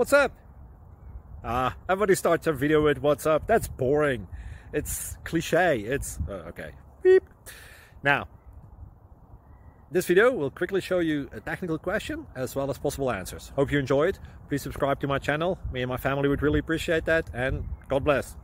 what's up? Everybody starts a video with what's up. That's boring. It's cliche. It's okay. Beep. Now, this video will quickly show you a technical question as well as possible answers. Hope you enjoyed. Please subscribe to my channel. Me and my family would really appreciate that, and God bless.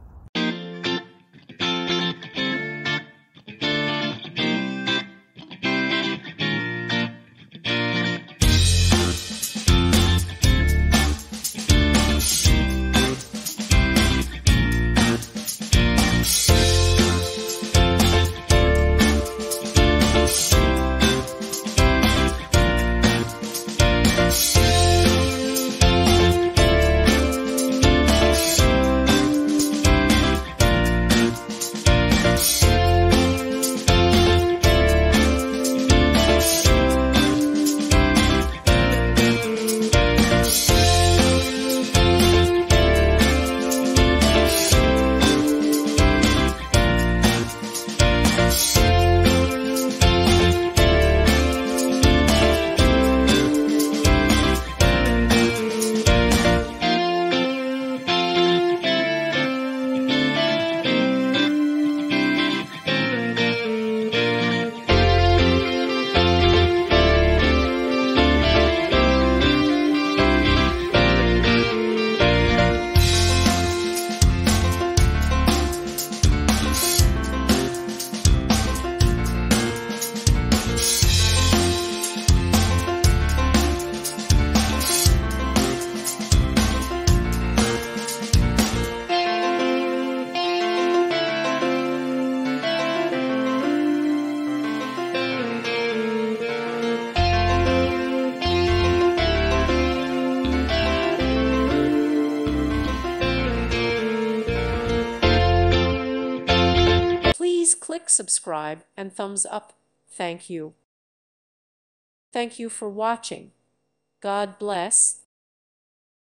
Please click subscribe and thumbs up. Thank you. Thank you for watching. God bless.